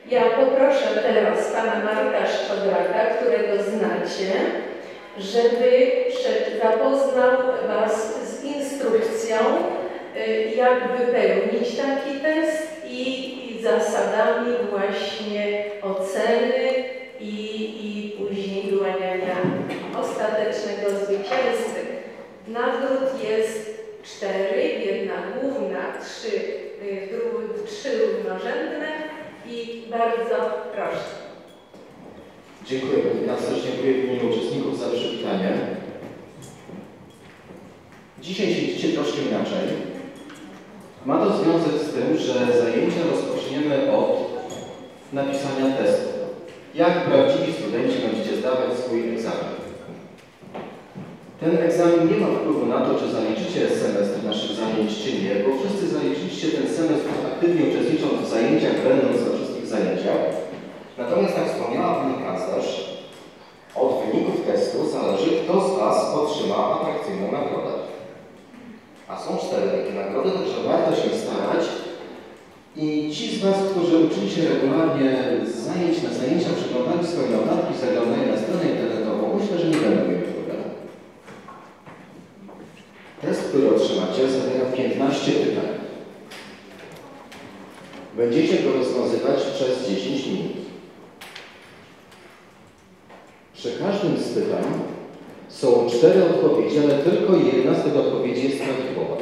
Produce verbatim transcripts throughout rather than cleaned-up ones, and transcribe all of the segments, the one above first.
Ja poproszę teraz pana Marka Szczodraka, którego znacie, żeby zapoznał was z instrukcją, jak wypełnić taki test i zasadami właśnie oceny i, i później wyłaniania ostatecznego zwycięzcy. Nagród jest cztery, jedna główna, trzy, dru, trzy równorzędne i bardzo proszę. Dziękuję bardzo serdecznie w imieniu uczestników za przywitanie. Dzisiaj siedzicie troszkę inaczej. Ma to związek z tym, że zajęcia rozpoczniemy od napisania testu. Jak prawdziwi studenci będziecie zdawać swój egzamin. Ten egzamin nie ma wpływu na to, czy zaliczycie semestr naszych zajęć, czy nie, bo wszyscy zaliczyliście ten semestr aktywnie uczestnicząc w zajęciach, będąc we wszystkich zajęciach. Natomiast, jak wspomniała pani kanclerz, od wyników testu zależy, kto z was otrzyma atrakcyjną nagrodę. A są cztery takie nagrody, także warto się starać. I ci z was, którzy uczyli się regularnie z zajęć na zajęcia, przeglądali swoje notatki, zaglądali na stronę internetową, myślę, że nie będą mieli problemu. Test, który otrzymacie, zawiera piętnaście pytań. Będziecie go rozwiązywać przez dziesięć minut. Przy każdym z pytań są cztery odpowiedzi, ale tylko jedna z tych odpowiedzi jest prawidłowa.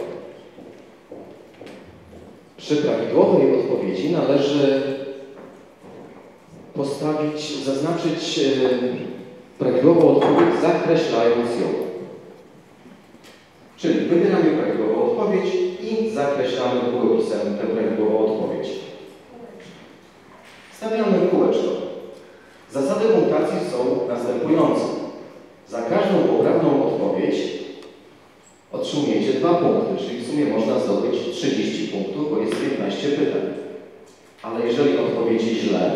Przy prawidłowej odpowiedzi należy postawić, zaznaczyć e, prawidłową odpowiedź, zakreślając ją. Czyli wybieramy prawidłową odpowiedź i zakreślamy długopisem tę prawidłową odpowiedź. Stawiamy kółeczko. Zasady punktacji są następujące. Za każdą poprawną odpowiedź otrzymujecie dwa punkty, czyli w sumie można zdobyć trzydzieści punktów, bo jest piętnaście pytań. Ale jeżeli odpowiecie źle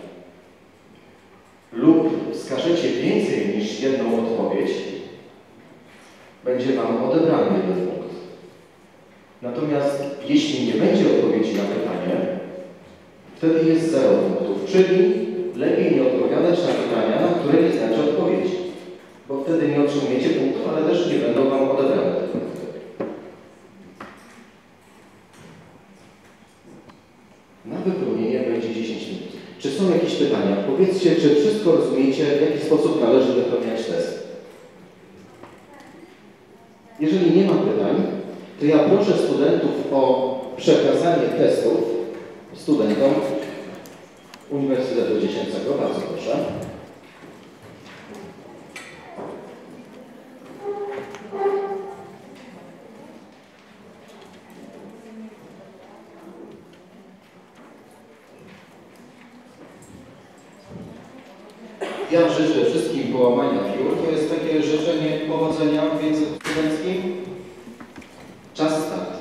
lub wskażecie więcej niż jedną odpowiedź, będzie wam odebrany jeden punkt. Natomiast jeśli nie będzie odpowiedzi na pytanie, wtedy jest zero punktów, czyli lepiej nie odpowiadać na pytania, na które nie znacie odpowiedzi, bo wtedy nie otrzymujecie punktów, ale też nie będą wam odebrane te punkty. Na wypełnienie będzie dziesięć minut. Czy są jakieś pytania? Powiedzcie, czy wszystko rozumiecie, w jaki sposób należy wypełniać test. Jeżeli nie ma pytań, to ja proszę studentów o przekazanie testów studentom Uniwersytetu Dziecięcego. Bardzo proszę. Ja życzę wszystkim połamania piór. To jest takie życzenie powodzenia w języku studenckim. Czas start.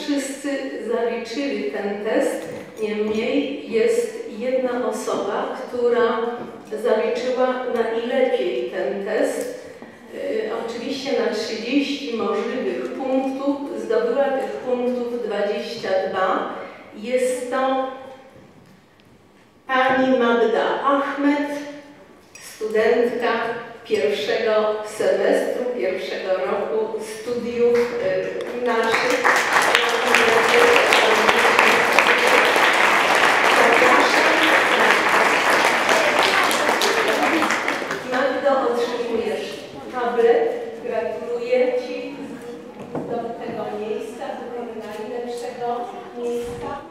wszyscy zaliczyli ten test, niemniej jest jedna osoba, która zaliczyła najlepiej ten test. Oczywiście na trzydzieści możliwych punktów zdobyła tych punktów dwadzieścia dwa. Jest to pani Magda Achmed, studentka pierwszego semestru, pierwszego roku studiów naszych. Magdo, otrzymujesz tablet. Gratuluję Ci do tego miejsca, do tego najlepszego miejsca.